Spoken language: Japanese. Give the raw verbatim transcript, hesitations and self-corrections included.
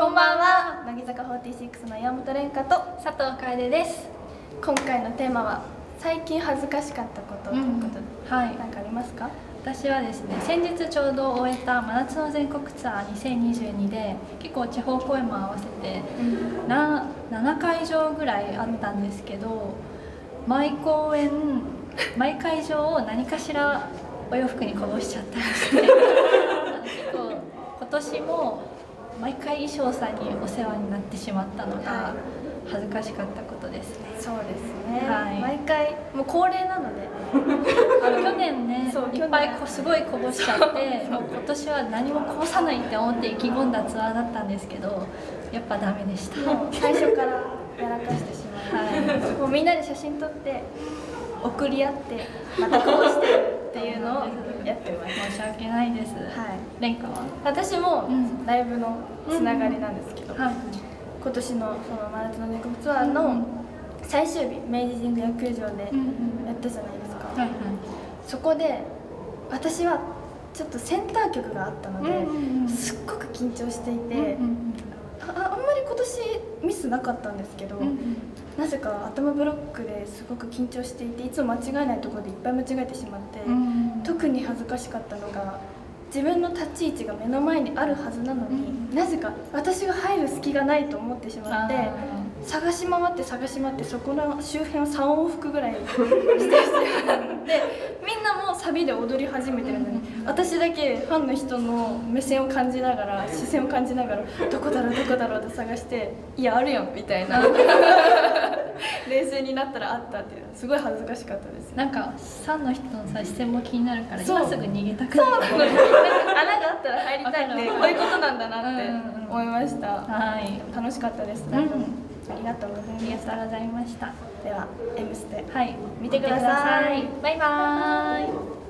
こんばんは。乃木坂フォーティーシックスの山本蓮香と佐藤楓です。 今回のテーマは最近恥ずかしかったことということで、うん、はい、何かありますか？ 私はですね、先日ちょうど終えた真夏の全国ツアーにせんにじゅうにで結構地方公演も合わせて、うん、なななかいじょうぐらいあったんですけど、毎公演毎会場を何かしらお洋服にこぼしちゃったりして結構今年も毎回衣装さんにお世話になってしまったのが恥ずかしかったことですね。 そうですね、はい、毎回もう恒例なのであの去年ねいっぱいこすごいこぼしちゃってもう今年は何もこぼさないって思って意気込んだツアーだったんですけど、やっぱダメでした。 もう最初からやらかしてしまい、はい、もうみんなで写真撮って送り合ってまたこぼしてっていうのをやってます。 申し訳ないです。はい。蓮香は？ 私もライブのつながりなんですけど、うんうん、はい、今年のその真夏の全国ツアーの最終日、明治神宮野球場でやったじゃないですか。はいはい。そこで私はちょっとセンター曲があったので、すっごく緊張していて、あ, あんまり今年ミスなかったんですけど、うんうん、なぜか頭ブロックですごく緊張していて、いつも間違えないところでいっぱい間違えてしまって、うんうん、特に恥ずかしかったのが自分の立ち位置が目の前にあるはずなのに、うん、なぜか私が入る隙がないと思ってしまって、探し回って探し回ってそこの周辺をさん往復ぐらいしてしてでみんなもうサビで踊り始めてるのに、私だけファンの人の目線を感じながら視線を感じながらどこだろうどこだろうと探して、いやあるやんみたいな冷静になったらあったっていう、すごい恥ずかしかったです。 なんかファンの人のさ視線も気になるから今すぐ逃げたくなる。 そうなの、なんか穴があったら入りたいってこういうことなんだなって思いました。はい、楽しかったですね。ありがとうございました。 ありがとうございました。 では「エムステ」 はい、 見てください。 バイバーイ。